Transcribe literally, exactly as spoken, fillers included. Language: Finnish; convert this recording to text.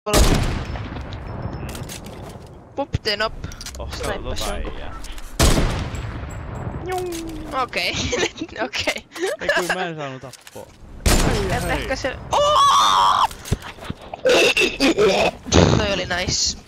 tuolla. Pupten up. Oh, se on Snaippas tota jonkun. äijää. Okei, okei. Ei kui mä en saanut tappaa. Et ehkä se... Oh! Toi oli nice.